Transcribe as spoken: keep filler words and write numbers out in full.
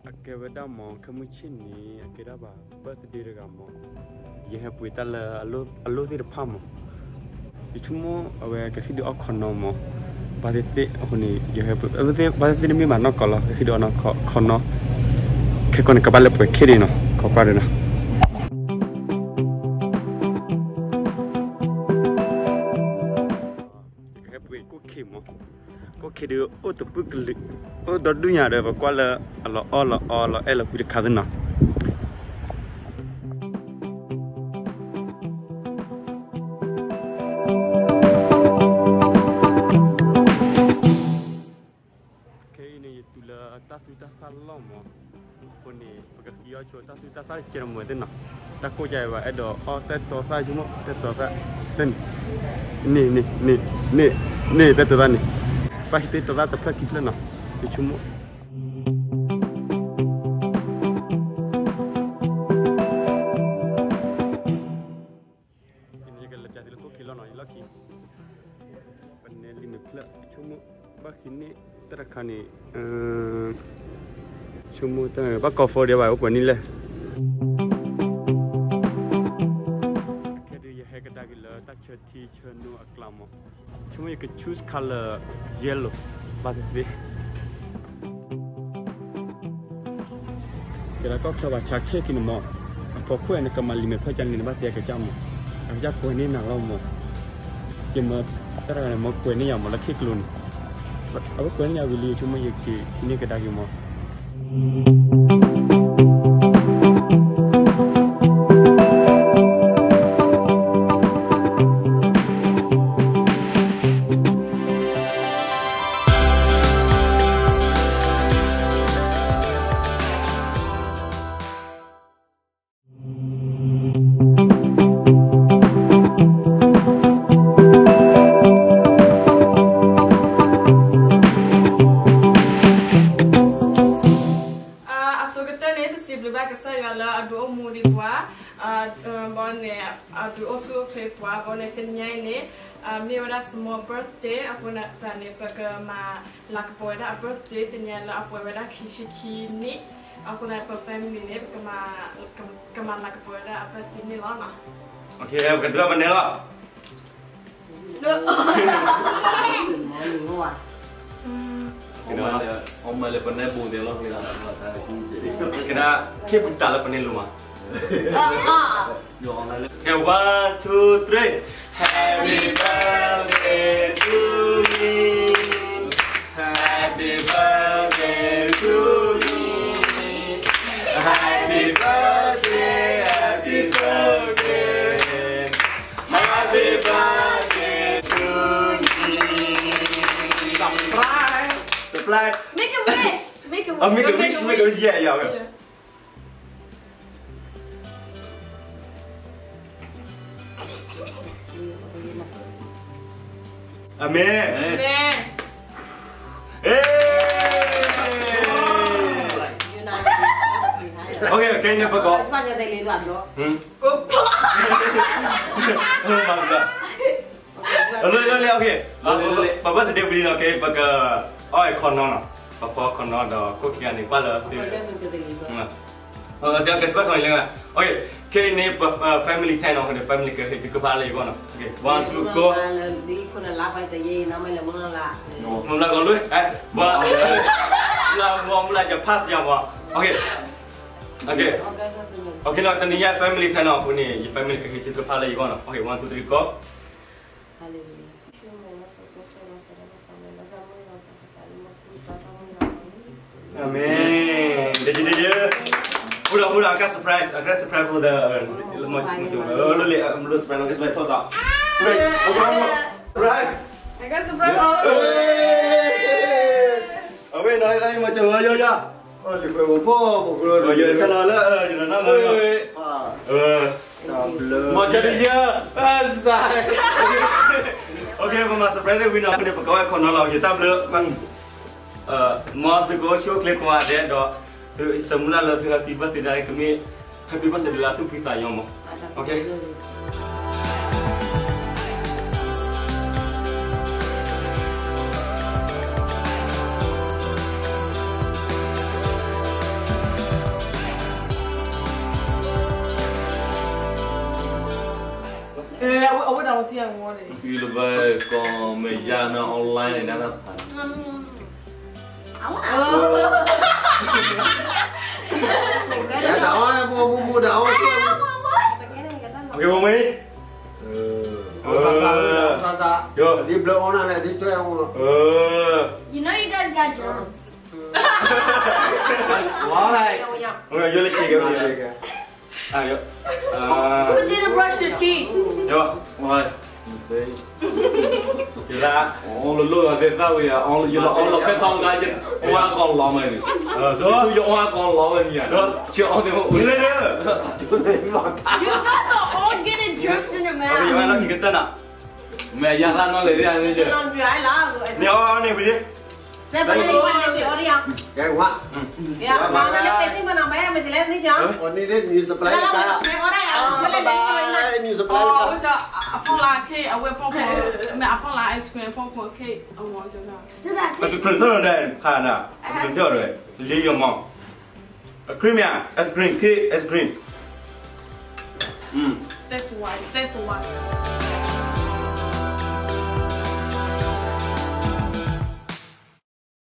Akeveda mo kamuchini akiraba birthday regamo. Ye have with a lo a lo the pamo. Ichumo away a video okonomo. But it only you have everything but the me man no color if you don't know cono. Kekon kabale per kirino, coparina. Có khi được ô tô bự lực ô tô đu nhà rồi và qua là là o là o là e là bị khá hơn nào cái này tụi là ta tụi ta phá lỏng màคนนี้ปกติเราชวนta tụi ta phá chơi một tên nào ta cố chạy vào đó o tết to phá chúng nó tết to phá tên nè nè nè nè nè tết to nè Pak itu itu tak terpakai kita nak, cuma. Ini juga lebih dari kau kilo nak lagi. Panel lima kilo, cuma pak ini terkani, cuma tu pak cover dia bawa apa ni lah. Kerja yang kita gila tak cerita cerita aklamo. Cuma you could choose color yellow, but the kita kau kalau baca kek ini mau, apa kau yang nak kembali memper jalan ini baca ke jam, aja kau ini nak lau mau, cuma terang mau kau ini yang mau lagi kelun, apa kau ini awili cuma you ki ini kita lagi mau. Semua birthday aku nak tanya pergi ma lak poida birthday tanya la aku pada kisi ni aku nak pergi family ni pergi ma pergi ma lak poida apa ini lah na. Okay, kedua mana lah? Kena om malah pernah buat dia lah kita kena kep tak lah pernah luma. Yo orang lain. Okay, one, two, three. Happy birthday to me. Happy birthday to me. Happy birthday, happy birthday. Happy birthday to me. Surprise. Surprise. Make a wish. Make a wish. Oh, make a wish. Make a wish. Yeah, yeah. yeah. Amin. Amin. Eh. Okay, okay, ni apa kau? Cepat je tadi luar dulu. Hmm. Oh, bangga. Lalu lalu okay. Papa tadi beli nak okay pakai oh konon. Papa konon dah kau kira ni pala. Kau dia macam tadi luar. Oh, dia kesempatan kau ni lah. Okay, okay ni family ten orang ni family ke ke kepala lagi kau nak. Okay, one two go. Di kau nak lapar tu ye, nama le mana lah. Mula kau lu, eh, buat. Lah, mau mula je pass je buat. Okay. Okay. Okay, nak tanya ya family ten orang ni, family ke ke kepala lagi kau nak. Okay, one two three go. Amin. Jadi dia. Udah udah agak surprise, agak surprise for the macam oh lu lihat lu surprise agak surprise tosa. Right, apa surprise? Agak surprise. Awe nai nai macam ayo ya. Oh, di bawah apa? Oh ya kan lah, jadi nama. Eh, mau jadi dia. Asai. Okay, mama surprise we nak ni pegawai konologi kita belum kan. Eh, mau tu show clip kau ada dah. Tu semula lah happy birthday dari kami happy birthday lah tu kita yang mau. Okay. đâu chỉ ăn mua đi. Vì là về còn mày ra nó online này đang là phải. Dạ đậu mua mua mua đậu. Ok không mi? Ừ. Sa sa. Yo. Đi blow nó lại đi chơi không? Ừ. You know you guys got germs. Quá này. Ok vô lấy chi kìa. À yo. Who didn't brush your teeth? Yo. Rồi. Thì là. Ông luôn luôn là thế sao vậy? Ông là ông là cái thằng gái chứ. Ông ăn con lò mày. Ờ số. Tôi ông ăn con lò mày nhỉ? Chứ ông thì Đi lên đi. You guys are all getting germs in your Ok giờ mouth. anh nói gì cái tên à? mẹ giang ra nó lấy đi ăn đi chứ. Nio này bị đi. Saya balik lagi pada video dia. Cái quá. Ya, kalau nak penting mana bayar mesti lihat ni jam. Còn đi đến như supply Kalau cái. nak orang yang boleh Bye lihat. bye. Như supply Ồ, cái. bây giờ apple là khi ở quê phong mẹ apple là ice cream phong phong khi ở ngoài chỗ nào? So that Mà tastes tụi tôi đây khá nào. Tụi tôi rồi. Lý do mong. Cream à? Ice cream, cake, ice cream. Hmm. That's why. That's why.